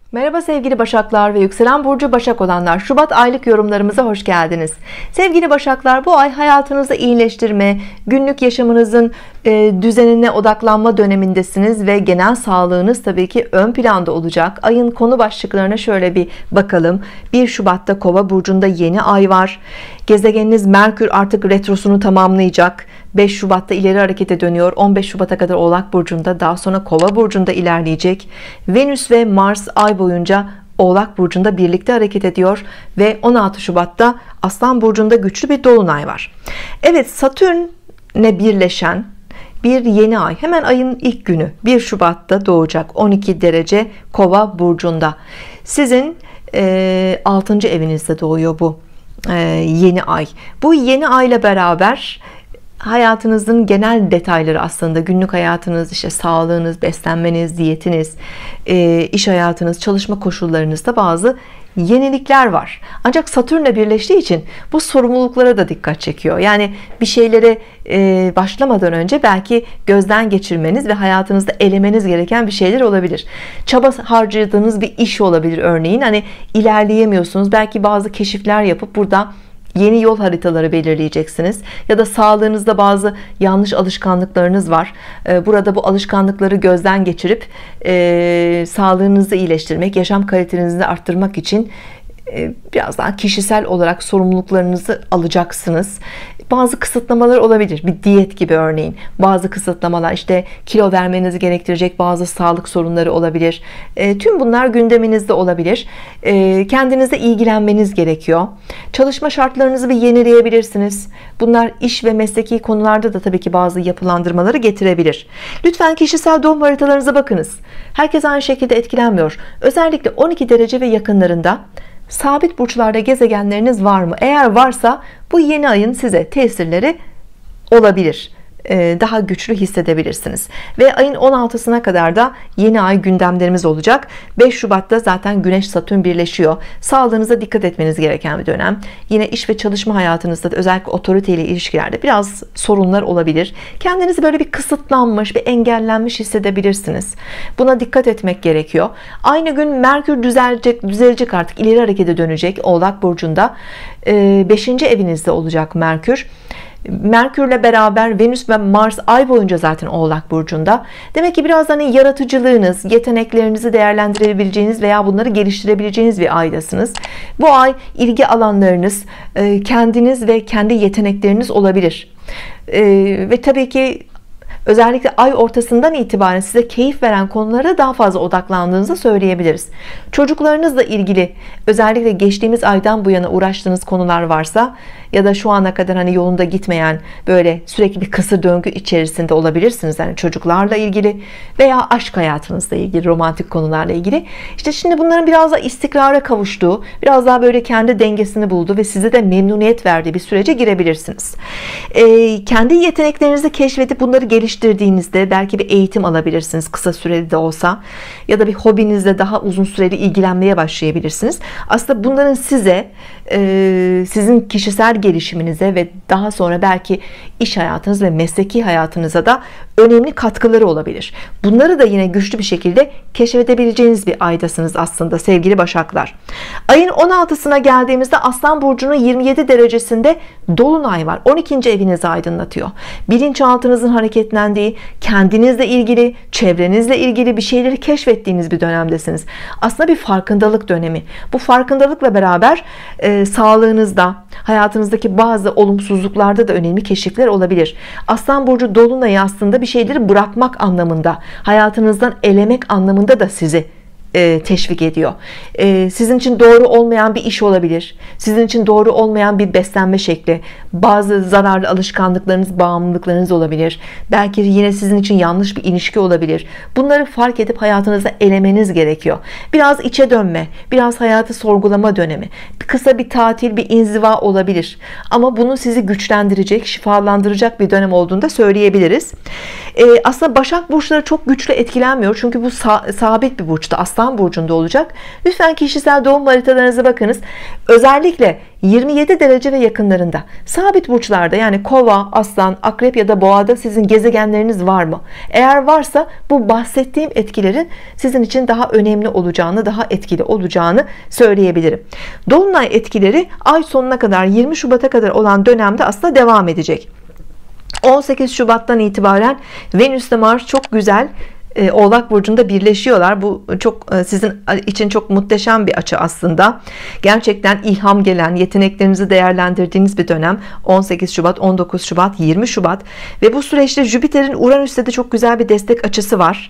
Merhaba sevgili Başaklar ve yükselen burcu Başak olanlar, Şubat aylık yorumlarımıza hoş geldiniz. Sevgili Başaklar, bu ay hayatınızda iyileştirme, günlük yaşamınızın düzenine odaklanma dönemindesiniz ve genel sağlığınız tabii ki ön planda olacak. Ayın konu başlıklarına şöyle bir bakalım. 1 Şubat'ta Kova burcunda yeni ay var. Gezegeniniz Merkür artık retrosunu tamamlayacak. 5 Şubat'ta ileri harekete dönüyor. 15 Şubat'a kadar Oğlak burcunda, daha sonra Kova burcunda ilerleyecek. Venüs ve Mars ay boyunca Oğlak burcunda birlikte hareket ediyor ve 16 Şubat'ta Aslan burcunda güçlü bir dolunay var. Evet, Satürn'le birleşen bir yeni ay hemen ayın ilk günü 1 Şubat'ta doğacak. 12 derece Kova burcunda. Sizin 6. evinizde doğuyor bu yeni ay. Bu yeni ayla beraber hayatınızın genel detayları, aslında günlük hayatınız, işte sağlığınız, beslenmeniz, diyetiniz, iş hayatınız, çalışma koşullarınızda bazı yenilikler var. Ancak Satürn'le birleştiği için bu sorumluluklara da dikkat çekiyor. Yani bir şeylere başlamadan önce belki gözden geçirmeniz ve hayatınızda elemeniz gereken bir şeyler olabilir. Çaba harcadığınız bir iş olabilir örneğin. Hani ilerleyemiyorsunuz. Belki bazı keşifler yapıp burada yeni yol haritaları belirleyeceksiniz. Ya da sağlığınızda bazı yanlış alışkanlıklarınız var. Burada bu alışkanlıkları gözden geçirip sağlığınızı iyileştirmek, yaşam kalitenizi arttırmak için biraz daha kişisel olarak sorumluluklarınızı alacaksınız. Bazı kısıtlamalar olabilir. Bir diyet gibi örneğin. Bazı kısıtlamalar, işte kilo vermenizi gerektirecek bazı sağlık sorunları olabilir. Tüm bunlar gündeminizde olabilir. Kendinize ilgilenmeniz gerekiyor. Çalışma şartlarınızı bir yenileyebilirsiniz. Bunlar iş ve mesleki konularda da tabii ki bazı yapılandırmaları getirebilir. Lütfen kişisel doğum haritalarınıza bakınız. Herkes aynı şekilde etkilenmiyor. Özellikle 12 derece ve yakınlarında sabit burçlarda gezegenleriniz var mı? Eğer varsa bu yeni ayın size tesirleri olabilir. Daha güçlü hissedebilirsiniz. Ve ayın 16'sına kadar da yeni ay gündemlerimiz olacak. 5 Şubat'ta zaten Güneş Satürn birleşiyor. Sağlığınıza dikkat etmeniz gereken bir dönem. Yine iş ve çalışma hayatınızda da, özellikle otoriteyle ilişkilerde biraz sorunlar olabilir. Kendinizi böyle bir kısıtlanmış, bir engellenmiş hissedebilirsiniz. Buna dikkat etmek gerekiyor. Aynı gün Merkür düzelecek artık, ileri harekete dönecek Oğlak burcunda. 5. evinizde olacak Merkür. Merkürle beraber Venüs ve Mars ay boyunca zaten Oğlak burcunda. Demek ki biraz hani yaratıcılığınız, yeteneklerinizi değerlendirebileceğiniz veya bunları geliştirebileceğiniz bir aydasınız. Bu ay ilgi alanlarınız, kendiniz ve kendi yetenekleriniz olabilir. Ve tabii ki özellikle ay ortasından itibaren size keyif veren konulara daha fazla odaklandığınızı söyleyebiliriz. Çocuklarınızla ilgili özellikle geçtiğimiz aydan bu yana uğraştığınız konular varsa ya da şu ana kadar hani yolunda gitmeyen, böyle sürekli bir kısır döngü içerisinde olabilirsiniz. Yani çocuklarla ilgili veya aşk hayatınızla ilgili, romantik konularla ilgili. İşte şimdi bunların biraz da istikrara kavuştuğu, biraz daha böyle kendi dengesini bulduğu ve size de memnuniyet verdiği bir sürece girebilirsiniz. Kendi yeteneklerinizi keşfedip bunları geliştirdiğinizde belki bir eğitim alabilirsiniz, kısa süreli de olsa, ya da bir hobinizle daha uzun süreli ilgilenmeye başlayabilirsiniz. Aslında bunların size, sizin kişisel gelişiminize ve daha sonra belki iş hayatınız ve mesleki hayatınıza da önemli katkıları olabilir. Bunları da yine güçlü bir şekilde keşfedebileceğiniz bir aydasınız aslında sevgili Başaklar. Ayın 16'sına geldiğimizde Aslan burcunun 27 derecesinde dolunay var. 12. evinizi aydınlatıyor. Bilinçaltınızın hareketlendiği, kendinizle ilgili, çevrenizle ilgili bir şeyleri keşfettiğiniz bir dönemdesiniz. Aslında bir farkındalık dönemi. Bu farkındalıkla beraber sağlığınızda, hayatınızdaki bazı olumsuzluklarda da önemli keşifler olabilir. Aslan burcu dolunayı aslında bir şeyleri bırakmak anlamında, hayatınızdan elemek anlamında da sizi teşvik ediyor. Sizin için doğru olmayan bir iş olabilir. Sizin için doğru olmayan bir beslenme şekli, bazı zararlı alışkanlıklarınız, bağımlılıklarınız olabilir. Belki yine sizin için yanlış bir ilişki olabilir. Bunları fark edip hayatınıza elemeniz gerekiyor. Biraz içe dönme, biraz hayatı sorgulama dönemi. Kısa bir tatil, bir inziva olabilir. Ama bunu sizi güçlendirecek, şifalandıracak bir dönem olduğunu da söyleyebiliriz. Aslında Başak burçları çok güçlü etkilenmiyor. Çünkü bu sabit bir burçta. Aslan Aslan burcunda olacak. Lütfen kişisel doğum haritalarınıza bakınız. Özellikle 27 derece ve yakınlarında sabit burçlarda, yani Kova, Aslan, Akrep ya da Boğa'da sizin gezegenleriniz var mı? Eğer varsa bu bahsettiğim etkilerin sizin için daha önemli olacağını, daha etkili olacağını söyleyebilirim. Dolunay etkileri ay sonuna kadar, 20 Şubat'a kadar olan dönemde aslında devam edecek. 18 Şubat'tan itibaren Venüs ile Mars çok güzel Oğlak burcunda birleşiyorlar. Bu çok sizin için çok muhteşem bir açı aslında. Gerçekten ilham gelen, yeteneklerinizi değerlendirdiğiniz bir dönem. 18 Şubat, 19 Şubat, 20 Şubat ve bu süreçte Jüpiter'in Uranüs'te de çok güzel bir destek açısı var.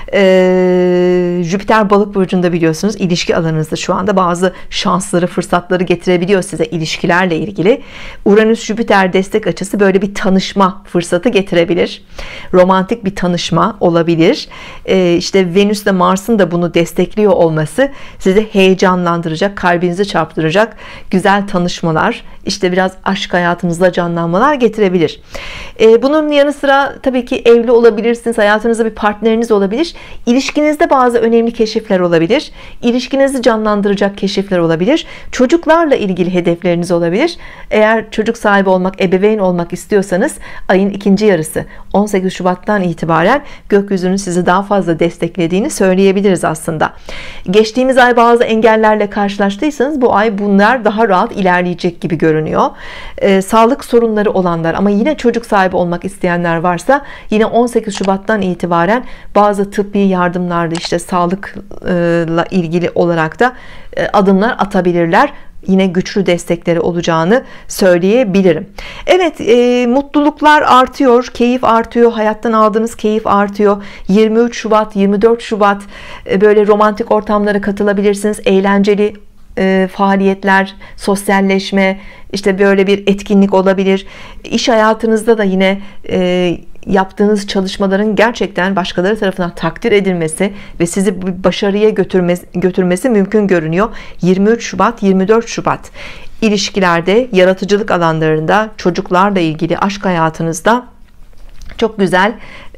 Jüpiter Balık burcunda, biliyorsunuz, ilişki alanınızda şu anda bazı şansları, fırsatları getirebiliyor size ilişkilerle ilgili. Uranüs Jüpiter destek açısı böyle bir tanışma fırsatı getirebilir. Romantik bir tanışma olabilir. İşte Venüs ile Mars'ın da bunu destekliyor olması sizi heyecanlandıracak, kalbinizi çarptıracak güzel tanışmalar, işte biraz aşk hayatınızda canlanmalar getirebilir. Bunun yanı sıra tabii ki evli olabilirsiniz, hayatınızda bir partneriniz olabilir, ilişkinizde bazı önemli keşifler olabilir, ilişkinizi canlandıracak keşifler olabilir, çocuklarla ilgili hedefleriniz olabilir. Eğer çocuk sahibi olmak, ebeveyn olmak istiyorsanız ayın ikinci yarısı 18 Şubat'tan itibaren gökyüzünün sizi daha fazla desteklediğini söyleyebiliriz aslında. Geçtiğimiz ay bazı engellerle karşılaştıysanız bu ay bunlar daha rahat ilerleyecek gibi görünüyor. Sağlık sorunları olanlar ama yine çocuk sahibi olmak isteyenler varsa yine 18 Şubat'tan itibaren bazı tıbbi yardımlarda, işte sağlıkla ilgili olarak da adımlar atabilirler. Yine güçlü destekleri olacağını söyleyebilirim. Evet, mutluluklar artıyor, keyif artıyor, hayattan aldığınız keyif artıyor. 23 Şubat, 24 Şubat böyle romantik ortamlara katılabilirsiniz. Eğlenceli faaliyetler, sosyalleşme, işte böyle bir etkinlik olabilir. İş hayatınızda da yine yaptığınız çalışmaların gerçekten başkaları tarafından takdir edilmesi ve sizi başarıya götürmesi mümkün görünüyor. 23 Şubat, 24 Şubat ilişkilerde, yaratıcılık alanlarında, çocuklarla ilgili aşk hayatınızda çok güzel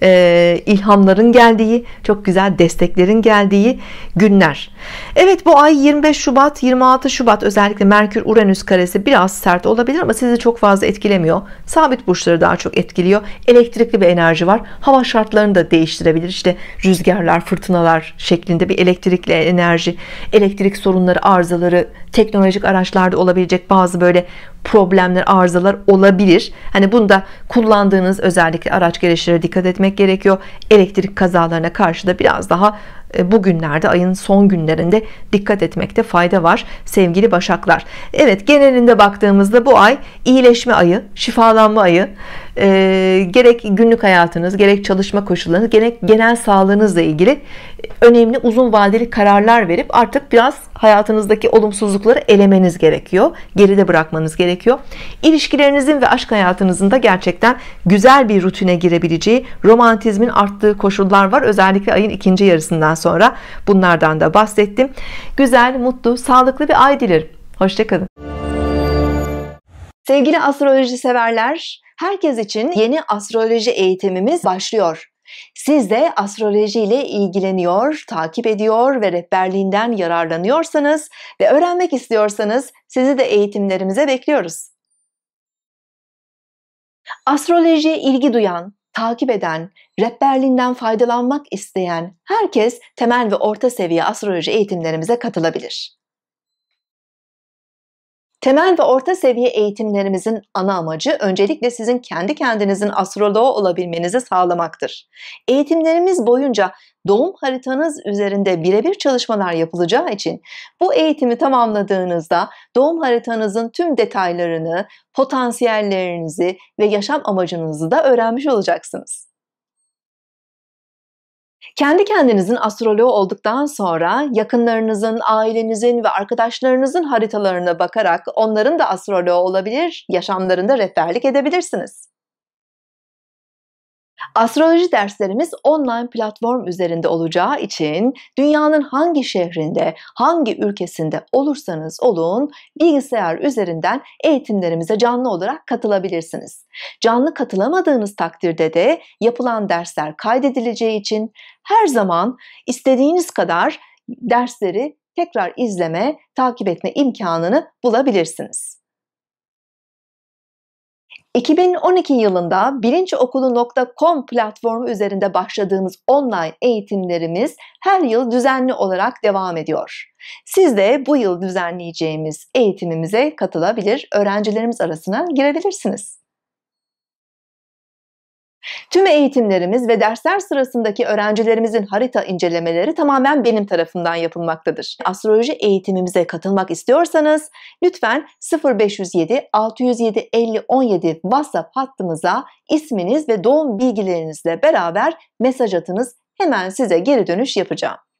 ilhamların geldiği, çok güzel desteklerin geldiği günler. Evet, bu ay 25 Şubat, 26 Şubat özellikle Merkür Uranüs karesi biraz sert olabilir ama sizi çok fazla etkilemiyor. Sabit burçları daha çok etkiliyor. Elektrikli bir enerji var. Hava şartlarını da değiştirebilir. İşte rüzgarlar, fırtınalar şeklinde bir elektrikli enerji, elektrik sorunları, arızaları, teknolojik araçlarda olabilecek bazı böyle problemler, arızalar olabilir. Hani bunda kullandığınız özellikle araç gereçlere dikkat etmek gerekiyor. Elektrik kazalarına karşı da biraz daha bugünlerde, ayın son günlerinde dikkat etmekte fayda var sevgili Başaklar. Evet, genelinde baktığımızda bu ay iyileşme ayı, şifalanma ayı. Gerek günlük hayatınız, gerek çalışma koşullarınız, gerek genel sağlığınızla ilgili önemli uzun vadeli kararlar verip artık biraz hayatınızdaki olumsuzlukları elemeniz gerekiyor, geride bırakmanız gerekiyor. İlişkilerinizin ve aşk hayatınızın da gerçekten güzel bir rutine girebileceği, romantizmin arttığı koşullar var. Özellikle ayın ikinci yarısından sonra bunlardan da bahsettim. Güzel, mutlu, sağlıklı bir ay dilerim. Hoşça kalın. Sevgili astroloji severler, herkes için yeni astroloji eğitimimiz başlıyor. Siz de astroloji ile ilgileniyor, takip ediyor ve rehberliğinden yararlanıyorsanız ve öğrenmek istiyorsanız sizi de eğitimlerimize bekliyoruz. Astrolojiye ilgi duyan, takip eden, rehberliğinden faydalanmak isteyen herkes temel ve orta seviye astroloji eğitimlerimize katılabilir. Temel ve orta seviye eğitimlerimizin ana amacı öncelikle sizin kendi kendinizin astroloğu olabilmenizi sağlamaktır. Eğitimlerimiz boyunca doğum haritanız üzerinde birebir çalışmalar yapılacağı için bu eğitimi tamamladığınızda doğum haritanızın tüm detaylarını, potansiyellerinizi ve yaşam amacınızı da öğrenmiş olacaksınız. Kendi kendinizin astroloğu olduktan sonra yakınlarınızın, ailenizin ve arkadaşlarınızın haritalarına bakarak onların da astroloğu olabilir, yaşamlarında rehberlik edebilirsiniz. Astroloji derslerimiz online platform üzerinde olacağı için dünyanın hangi şehrinde, hangi ülkesinde olursanız olun bilgisayar üzerinden eğitimlerimize canlı olarak katılabilirsiniz. Canlı katılamadığınız takdirde de yapılan dersler kaydedileceği için her zaman istediğiniz kadar dersleri tekrar izleme, takip etme imkanını bulabilirsiniz. 2012 yılında bilinciokulu.com platformu üzerinde başladığımız online eğitimlerimiz her yıl düzenli olarak devam ediyor. Siz de bu yıl düzenleyeceğimiz eğitimimize katılabilir, öğrencilerimiz arasına girebilirsiniz. Tüm eğitimlerimiz ve dersler sırasındaki öğrencilerimizin harita incelemeleri tamamen benim tarafımdan yapılmaktadır. Astroloji eğitimimize katılmak istiyorsanız lütfen 0507 607 50 17 WhatsApp hattımıza isminiz ve doğum bilgilerinizle beraber mesaj atınız. Hemen size geri dönüş yapacağım.